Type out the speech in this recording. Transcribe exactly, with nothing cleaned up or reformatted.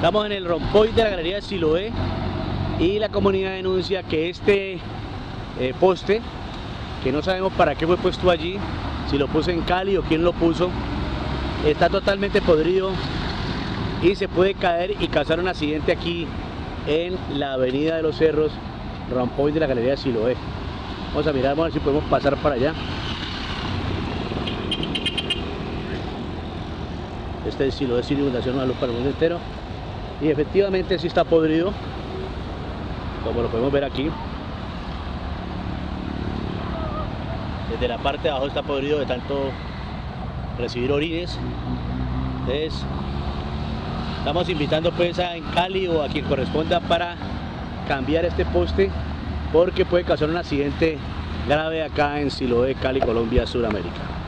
Estamos en el rompoy de la galería de Siloé y la comunidad denuncia que este eh, poste, que no sabemos para qué fue puesto allí, si lo puso en Cali o quién lo puso, está totalmente podrido y se puede caer y causar un accidente aquí en la avenida de los Cerros, rompoy de la galería de Siloé. Vamos a mirar, vamos a ver si podemos pasar para allá. Este es Siloé sin inundación, una luz para el mundo entero. Y efectivamente sí está podrido, como lo podemos ver aquí. Desde la parte de abajo está podrido de tanto recibir orines. Entonces estamos invitando pues a en Cali o a quien corresponda para cambiar este poste, porque puede causar un accidente grave acá en Siloé, Cali, Colombia, Sudamérica.